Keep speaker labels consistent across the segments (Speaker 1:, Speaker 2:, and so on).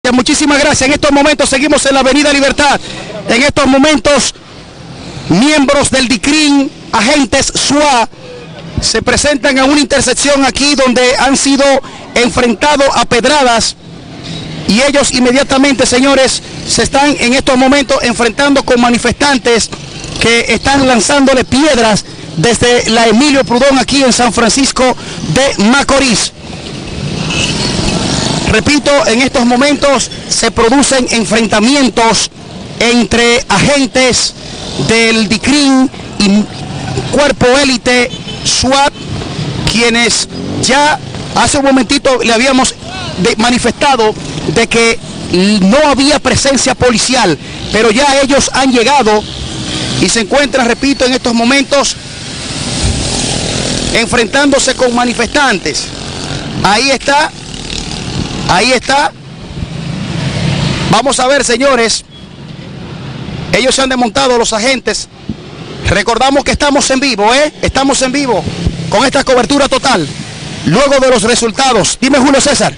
Speaker 1: muchísimas gracias. En estos momentos seguimos en la Avenida Libertad. En estos momentos, miembros del DICRIN, agentes SWAT, se presentan a una intersección aquí donde han sido enfrentados a pedradas y ellos inmediatamente, señores, se están en estos momentos enfrentando con manifestantes que están lanzándole piedras desde la Emilio Prudón aquí en San Francisco de Macorís. Repito, en estos momentos se producen enfrentamientos entre agentes del DICRIN y cuerpo élite SWAT, quienes ya hace un momentito le habíamos manifestado de que no había presencia policial, pero ya ellos han llegado y se encuentran, repito, en estos momentos enfrentándose con manifestantes. Ahí está, ahí está. Vamos a ver, señores, ellos se han desmontado, los agentes. Recordamos que estamos en vivo, estamos en vivo con esta cobertura total. Luego de los resultados, dime, Julio César.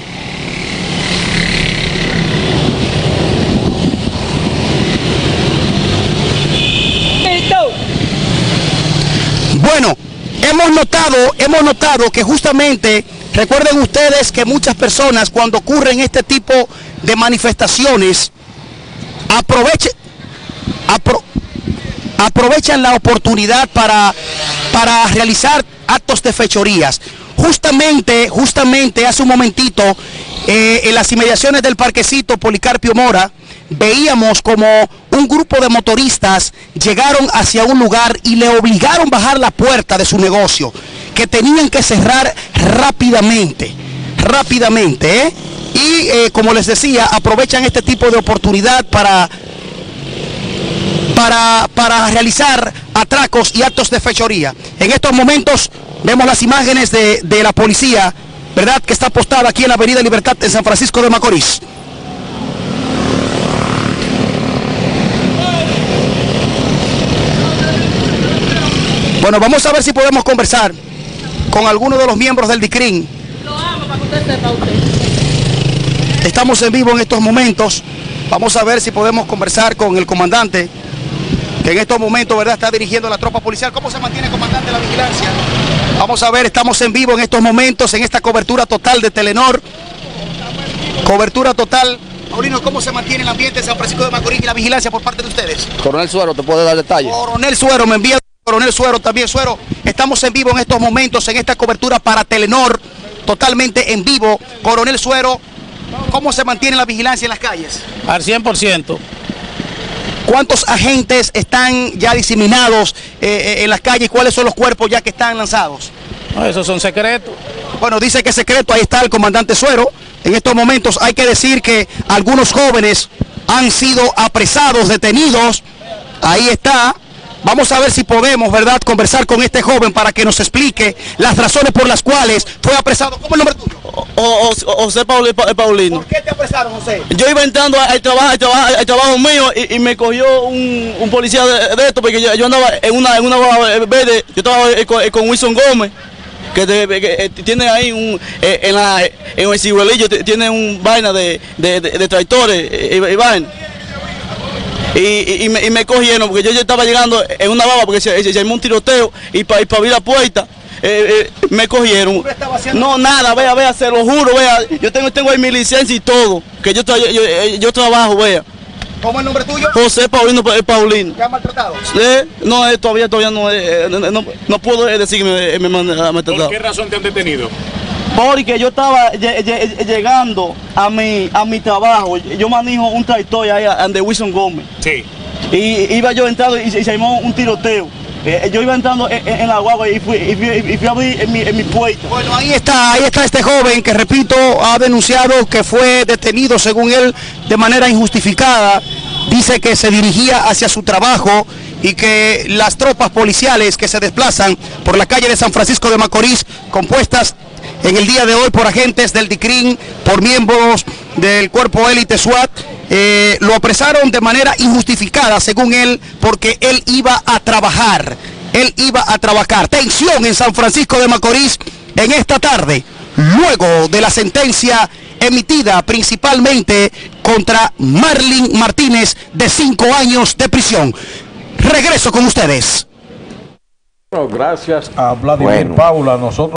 Speaker 1: Bueno, hemos notado que justamente, recuerden ustedes que muchas personas cuando ocurren este tipo de manifestaciones aprovechan la oportunidad para realizar actos de fechorías. Justamente hace un momentito, en las inmediaciones del parquecito Policarpio Mora, veíamos como un grupo de motoristas llegaron hacia un lugar y le obligaron a bajar la puerta de su negocio, que tenían que cerrar rápidamente, y como les decía, aprovechan este tipo de oportunidad para realizar atracos y actos de fechoría. En estos momentos vemos las imágenes de la policía, ¿verdad?, que está postada aquí en la Avenida Libertad en San Francisco de Macorís. Bueno, vamos a ver si podemos conversar con alguno de los miembros del DICRIN. Estamos en vivo en estos momentos. Vamos a ver si podemos conversar con el comandante, que en estos momentos, ¿verdad?, está dirigiendo la tropa policial. ¿Cómo se mantiene, comandante, la vigilancia? Vamos a ver, estamos en vivo en estos momentos, en esta cobertura total de Telenor. Cobertura total. Paulino, ¿cómo se mantiene el ambiente en San Francisco de Macorís y la vigilancia por parte de ustedes?
Speaker 2: Coronel Suero, ¿te puede dar detalles?
Speaker 1: Coronel Suero, me envía Coronel Suero también. Suero, estamos en vivo en estos momentos, en esta cobertura para Telenor, totalmente en vivo. Coronel Suero, ¿cómo se mantiene la vigilancia en las calles?
Speaker 3: Al 100%.
Speaker 1: ¿Cuántos agentes están ya diseminados en las calles? ¿Cuáles son los cuerpos ya que están lanzados?
Speaker 3: No, esos son secretos.
Speaker 1: Bueno, dice que es secreto, ahí está el comandante Suero. En estos momentos hay que decir que algunos jóvenes han sido apresados, detenidos. Ahí está. Vamos a ver si podemos, ¿verdad?, conversar con este joven para que nos explique las razones por las cuales fue apresado. ¿Cómo es el nombre tuyo?
Speaker 4: José Paulino.
Speaker 1: ¿Por qué te apresaron, José?
Speaker 4: Yo iba entrando al trabajo mío y me cogió un policía de esto, porque yo andaba en una verde, yo estaba con Wilson Gómez, que tiene ahí en el ciruelillo, tiene un vaina de tractores y vaina. Y me cogieron porque yo estaba llegando en una baba porque se armó un tiroteo y para abrir la puerta me cogieron. No, nada, vea, se lo juro, vea, yo tengo ahí mi licencia y todo, que yo trabajo, vea.
Speaker 1: ¿Cómo es el nombre tuyo?
Speaker 4: José Paulino.
Speaker 1: ¿Te han maltratado?
Speaker 4: No, todavía no puedo decir que me han maltratado.
Speaker 5: ¿Por qué razón te han detenido?
Speaker 4: Porque yo estaba llegando a mi trabajo. Yo manejo un tractor ahí de Wilson Gómez.
Speaker 5: Sí.
Speaker 4: Y iba yo entrando y se armó un tiroteo. Yo iba entrando en la guagua y fui a abrir en mi puerta.
Speaker 1: Bueno, ahí está este joven que, repito, ha denunciado que fue detenido, según él, de manera injustificada. Dice que se dirigía hacia su trabajo y que las tropas policiales que se desplazan por la calle de San Francisco de Macorís, compuestas en el día de hoy por agentes del DICRIN, por miembros del cuerpo élite SWAT, lo apresaron de manera injustificada, según él, porque él iba a trabajar. Tensión en San Francisco de Macorís en esta tarde, luego de la sentencia emitida principalmente contra Marlin Martínez, de 5 años de prisión. Regreso con ustedes.
Speaker 2: Gracias a Vladimir Paula, nosotros